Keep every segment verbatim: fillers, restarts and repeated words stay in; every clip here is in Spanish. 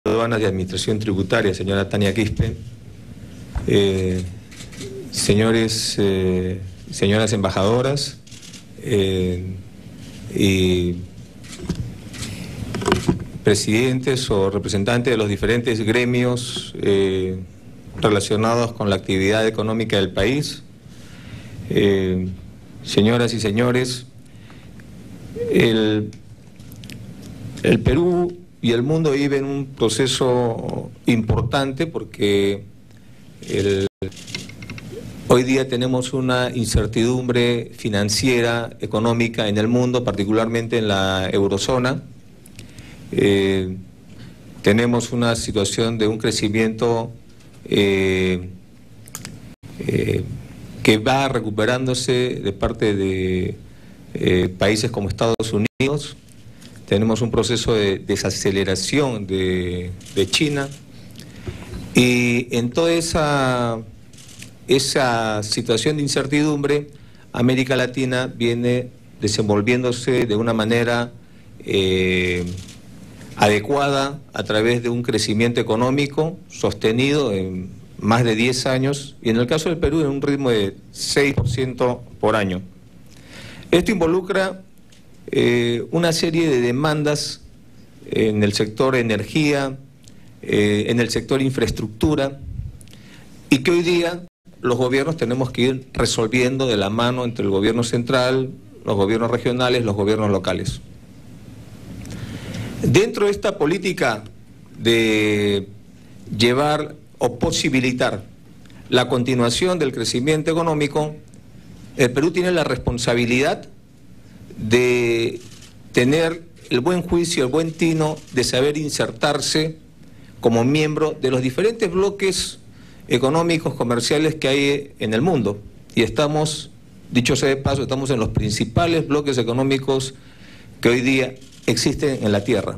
Aduanas y Administración Tributaria, señora Tania Quispe, eh, señores, eh, señoras embajadoras eh, y presidentes o representantes de los diferentes gremios eh, relacionados con la actividad económica del país, eh, señoras y señores, el, el Perú y el mundo viven un proceso importante porque el, hoy día tenemos una incertidumbre financiera, económica en el mundo, particularmente en la eurozona. Eh, tenemos una situación de un crecimiento eh, eh, que va recuperándose de parte de eh, países como Estados Unidos. Tenemos un proceso de desaceleración de, de China y en toda esa, esa situación de incertidumbre, América Latina viene desenvolviéndose de una manera eh, adecuada a través de un crecimiento económico sostenido en más de diez años y en el caso del Perú en un ritmo de seis por ciento por año. Esto involucra Eh, una serie de demandas en el sector energía, eh, en el sector infraestructura, y que hoy día los gobiernos tenemos que ir resolviendo de la mano entre el gobierno central, los gobiernos regionales, los gobiernos locales. Dentro de esta política de llevar o posibilitar la continuación del crecimiento económico, el Perú tiene la responsabilidad de tener el buen juicio, el buen tino de saber insertarse como miembro de los diferentes bloques económicos, comerciales que hay en el mundo. Y estamos, dicho sea de paso, estamos en los principales bloques económicos que hoy día existen en la Tierra.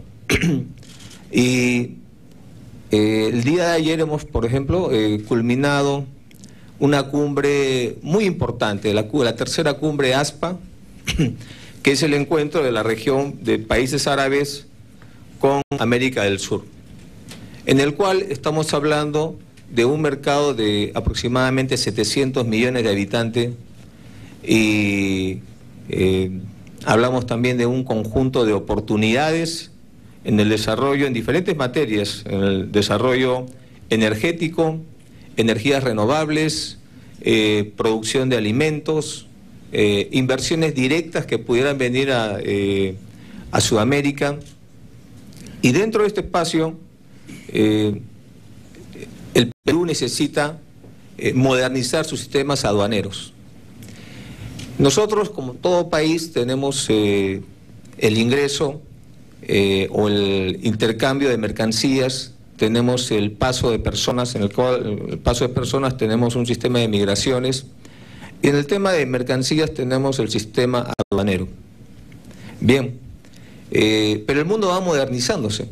Y eh, el día de ayer hemos, por ejemplo, eh, culminado una cumbre muy importante, la, la tercera cumbre ASPA, que es el encuentro de la región de países árabes con América del Sur, en el cual estamos hablando de un mercado de aproximadamente setecientos millones de habitantes y eh, hablamos también de un conjunto de oportunidades en el desarrollo en diferentes materias, en el desarrollo energético, energías renovables, eh, producción de alimentos, Eh, inversiones directas que pudieran venir a, eh, a Sudamérica. Y dentro de este espacio, eh, el Perú necesita eh, modernizar sus sistemas aduaneros. Nosotros, como todo país, tenemos eh, el ingreso eh, o el intercambio de mercancías, tenemos el paso de personas, en el cual el paso de personas tenemos un sistema de migraciones. Y en el tema de mercancías tenemos el sistema aduanero. Bien, eh, pero el mundo va modernizándose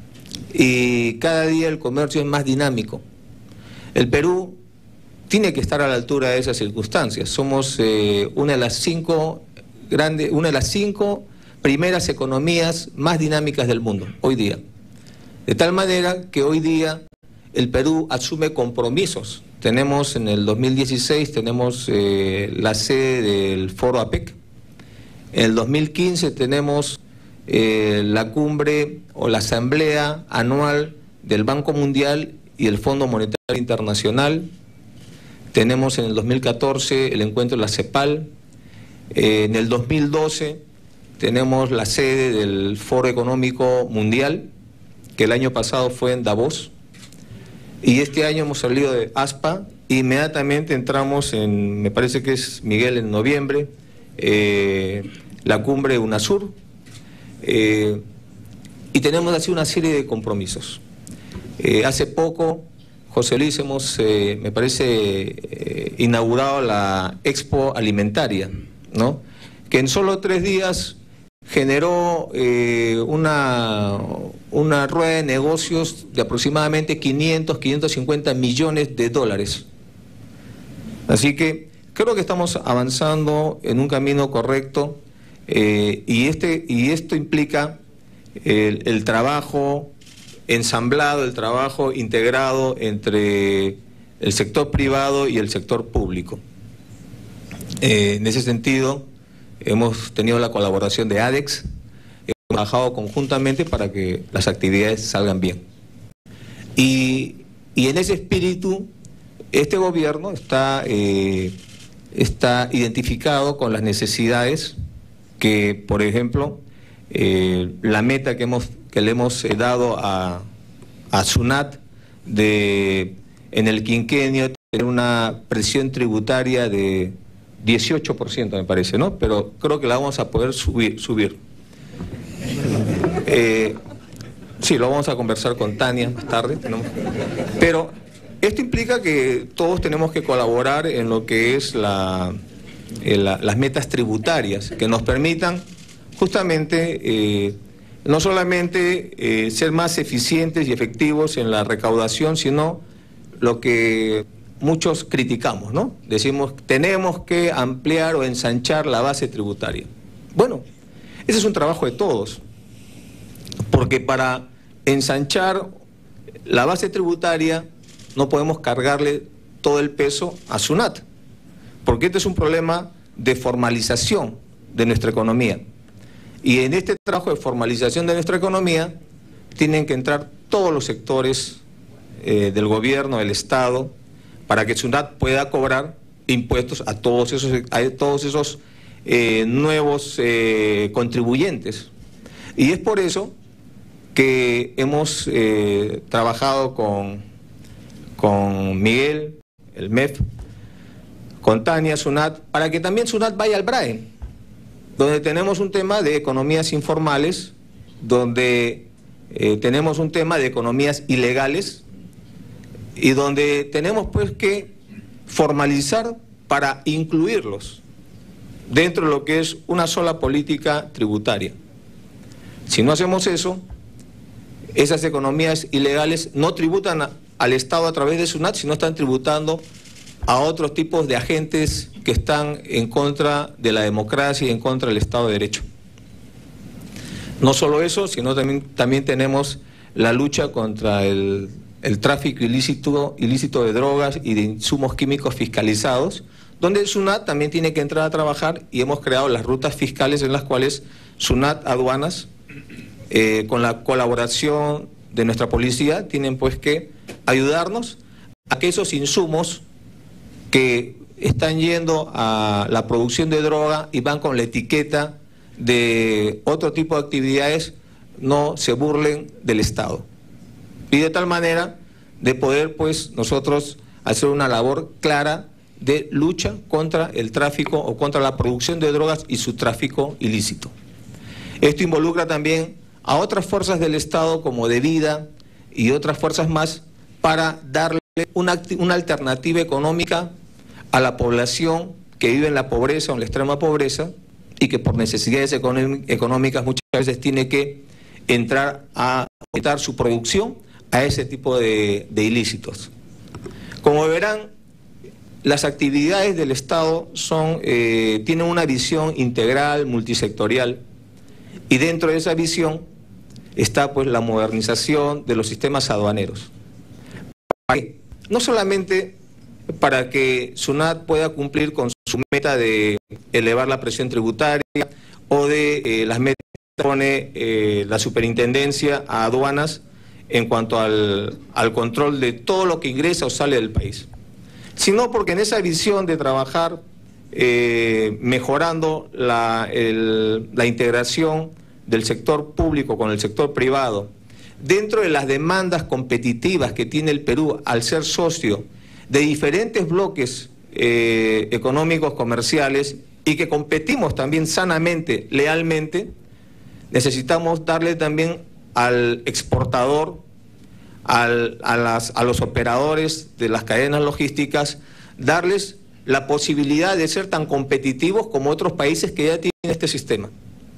y cada día el comercio es más dinámico. El Perú tiene que estar a la altura de esas circunstancias. Somos eh, una de las cinco grandes, una de las cinco primeras economías más dinámicas del mundo hoy día. De tal manera que hoy día el Perú asume compromisos. Tenemos en el dos mil dieciséis, tenemos eh, la sede del Foro APEC. En el dos mil quince tenemos eh, la cumbre o la asamblea anual del Banco Mundial y el Fondo Monetario Internacional. Tenemos en el dos mil catorce el encuentro de la CEPAL. Eh, en el dos mil doce tenemos la sede del Foro Económico Mundial, que el año pasado fue en Davos. Y este año hemos salido de ASPA, inmediatamente entramos en, me parece que es Miguel en noviembre, eh, la cumbre UNASUR, eh, y tenemos así una serie de compromisos. Eh, hace poco, José Luis, hemos, eh, me parece, eh, inaugurado la Expo Alimentaria, ¿no? Que en solo tres días generó eh, una, una rueda de negocios de aproximadamente quinientos, quinientos cincuenta millones de dólares. Así que creo que estamos avanzando en un camino correcto eh, y, este, y esto implica el, el trabajo ensamblado el trabajo integrado entre el sector privado y el sector público. Eh, en ese sentido, hemos tenido la colaboración de ADEX, hemos trabajado conjuntamente para que las actividades salgan bien. Y, y en ese espíritu, este gobierno está, eh, está identificado con las necesidades que, por ejemplo, eh, la meta que, hemos, que le hemos dado a, a SUNAT de, en el quinquenio, tener una presión tributaria de dieciocho por ciento, me parece, ¿no? Pero creo que la vamos a poder subir. subir. Eh, sí, lo vamos a conversar con Tania más tarde. Tenemos, pero esto implica que todos tenemos que colaborar en lo que es la, eh, la, las metas tributarias, que nos permitan justamente eh, no solamente eh, ser más eficientes y efectivos en la recaudación, sino lo que muchos criticamos, ¿no? Decimos, tenemos que ampliar o ensanchar la base tributaria. Bueno, ese es un trabajo de todos, porque para ensanchar la base tributaria no podemos cargarle todo el peso a SUNAT, porque este es un problema de formalización de nuestra economía. Y en este trabajo de formalización de nuestra economía tienen que entrar todos los sectores eh, del gobierno, del Estado, para que SUNAT pueda cobrar impuestos a todos esos, a todos esos eh, nuevos eh, contribuyentes. Y es por eso que hemos eh, trabajado con, con Miguel, el M E F, con Tania, SUNAT, para que también SUNAT vaya al BRAE, donde tenemos un tema de economías informales, donde eh, tenemos un tema de economías ilegales, y donde tenemos pues que formalizar para incluirlos dentro de lo que es una sola política tributaria. Si no hacemos eso, esas economías ilegales no tributan a, al Estado a través de SUNAT, sino están tributando a otros tipos de agentes que están en contra de la democracia y en contra del Estado de Derecho. No solo eso, sino también, también tenemos la lucha contra el el tráfico ilícito, ilícito de drogas y de insumos químicos fiscalizados, donde el SUNAT también tiene que entrar a trabajar, y hemos creado las rutas fiscales en las cuales SUNAT, aduanas, eh, con la colaboración de nuestra policía, tienen pues que ayudarnos a que esos insumos que están yendo a la producción de droga y van con la etiqueta de otro tipo de actividades no se burlen del Estado. Y de tal manera de poder pues nosotros hacer una labor clara de lucha contra el tráfico o contra la producción de drogas y su tráfico ilícito. Esto involucra también a otras fuerzas del Estado como de vida y otras fuerzas más para darle una, una alternativa económica a la población que vive en la pobreza o en la extrema pobreza y que por necesidades económicas muchas veces tiene que entrar a aumentar su producción a ese tipo de, de ilícitos. Como verán, las actividades del Estado son, eh, tienen una visión integral, multisectorial, y dentro de esa visión está pues la modernización de los sistemas aduaneros. No solamente para que SUNAT pueda cumplir con su meta de elevar la presión tributaria o de eh, las metas que pone eh, la superintendencia a aduanas en cuanto al, al control de todo lo que ingresa o sale del país, sino porque en esa visión de trabajar eh, mejorando la, el, la integración del sector público con el sector privado, dentro de las demandas competitivas que tiene el Perú al ser socio de diferentes bloques eh, económicos comerciales y que competimos también sanamente, lealmente, necesitamos darle también al exportador, al, a, las, a los operadores de las cadenas logísticas, darles la posibilidad de ser tan competitivos como otros países que ya tienen este sistema.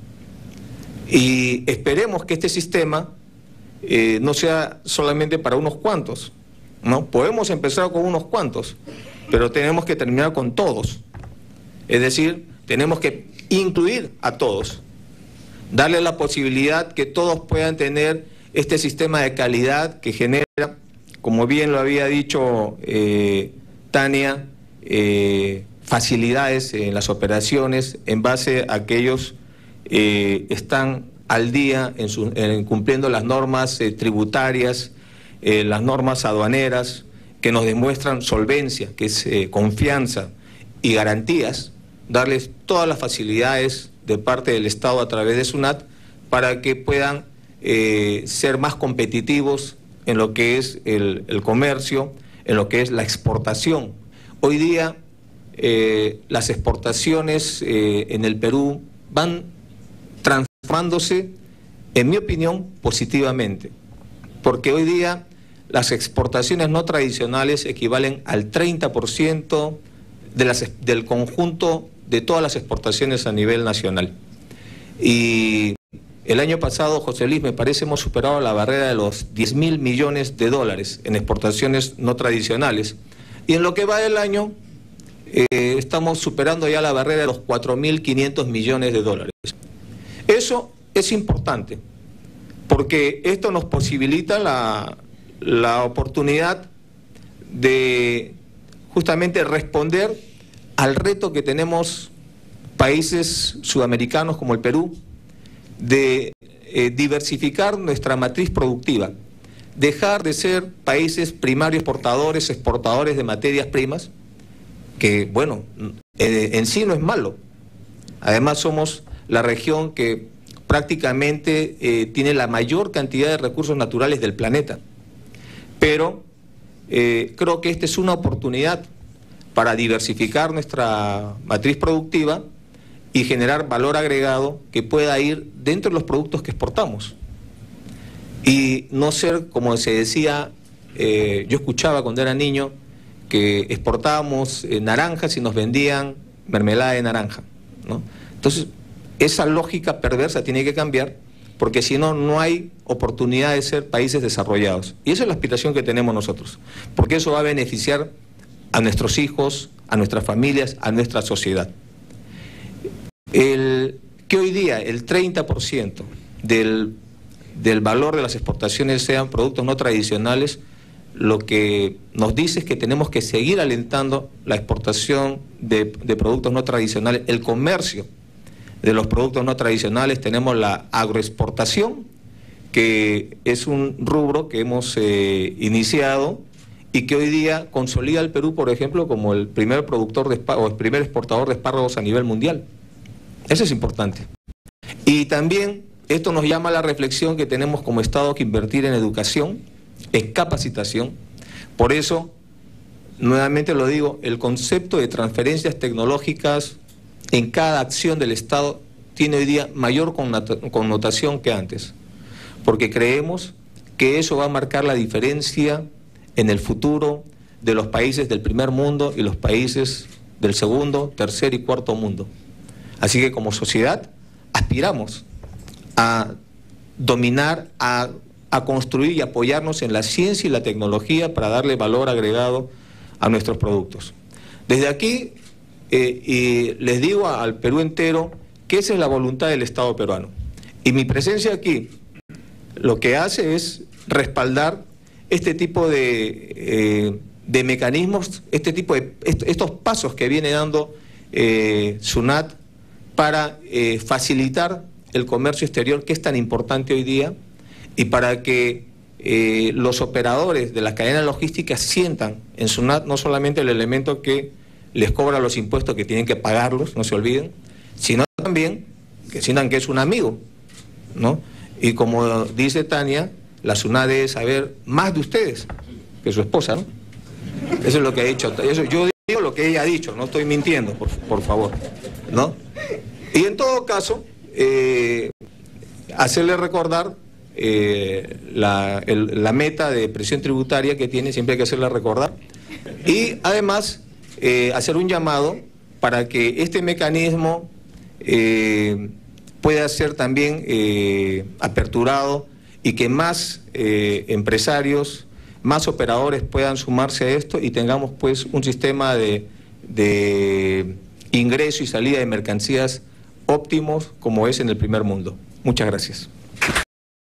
Y esperemos que este sistema eh, no sea solamente para unos cuantos, ¿no? Podemos empezar con unos cuantos, pero tenemos que terminar con todos. Es decir, tenemos que incluir a todos, darle la posibilidad que todos puedan tener este sistema de calidad que genera, como bien lo había dicho eh, Tania, eh, facilidades en las operaciones en base a que ellos eh, están al día en, su, en cumpliendo las normas eh, tributarias, eh, las normas aduaneras, que nos demuestran solvencia, que es eh, confianza y garantías, darles todas las facilidades de parte del Estado a través de SUNAT para que puedan eh, ser más competitivos en lo que es el, el comercio, en lo que es la exportación. Hoy día eh, las exportaciones eh, en el Perú van transformándose, en mi opinión, positivamente, porque hoy día las exportaciones no tradicionales equivalen al treinta por ciento de las, del conjunto de todas las exportaciones a nivel nacional. Y el año pasado, José Luis, me parece hemos superado la barrera de los diez mil millones de dólares en exportaciones no tradicionales. Y en lo que va del año, eh, estamos superando ya la barrera de los cuatro mil quinientos millones de dólares. Eso es importante, porque esto nos posibilita la, la oportunidad de justamente responder al reto que tenemos países sudamericanos como el Perú, de eh, diversificar nuestra matriz productiva, dejar de ser países primarios exportadores, exportadores de materias primas, que bueno, eh, en sí no es malo. Además somos la región que prácticamente eh, tiene la mayor cantidad de recursos naturales del planeta. Pero eh, creo que esta es una oportunidad para diversificar nuestra matriz productiva y generar valor agregado que pueda ir dentro de los productos que exportamos. Y no ser, como se decía, eh, yo escuchaba cuando era niño, que exportábamos eh, naranjas y nos vendían mermelada de naranja, ¿no? Entonces, esa lógica perversa tiene que cambiar, porque si no, no hay oportunidad de ser países desarrollados. Y esa es la aspiración que tenemos nosotros, porque eso va a beneficiar a nuestros hijos, a nuestras familias, a nuestra sociedad. El, que hoy día el treinta por ciento del, del valor de las exportaciones sean productos no tradicionales, lo que nos dice es que tenemos que seguir alentando la exportación de, de productos no tradicionales, el comercio de los productos no tradicionales. Tenemos la agroexportación, que es un rubro que hemos eh, iniciado y que hoy día consolida al Perú, por ejemplo, como el primer productor de espárragos, o el primer exportador de espárragos a nivel mundial. Eso es importante. Y también esto nos llama a la reflexión que tenemos como Estado que invertir en educación, en capacitación. Por eso, nuevamente lo digo, el concepto de transferencias tecnológicas en cada acción del Estado tiene hoy día mayor connotación que antes, porque creemos que eso va a marcar la diferencia en el futuro de los países del primer mundo y los países del segundo, tercer y cuarto mundo. Así que como sociedad aspiramos a dominar, a, a construir y apoyarnos en la ciencia y la tecnología para darle valor agregado a nuestros productos. Desde aquí, eh, y les digo al Perú entero que esa es la voluntad del Estado peruano. Y mi presencia aquí lo que hace es respaldar este tipo de, eh, de mecanismos, este tipo de, est estos pasos que viene dando eh, SUNAT para eh, facilitar el comercio exterior, que es tan importante hoy día, y para que eh, los operadores de las cadenas logísticas sientan en SUNAT no solamente el elemento que les cobra los impuestos, que tienen que pagarlos, no se olviden, sino también que sientan que es un amigo, ¿no? Y como dice Tania, la SUNAT debe saber más de ustedes que su esposa, ¿no? Eso es lo que ha dicho. Eso, yo digo lo que ella ha dicho, no estoy mintiendo, por, por favor, ¿no? Y en todo caso, eh, hacerle recordar eh, la, el, la meta de presión tributaria que tiene, siempre hay que hacerle recordar. Y además, eh, hacer un llamado para que este mecanismo eh, pueda ser también eh, aperturado y que más eh, empresarios, más operadores puedan sumarse a esto y tengamos pues un sistema de, de ingreso y salida de mercancías óptimos como es en el primer mundo. Muchas gracias.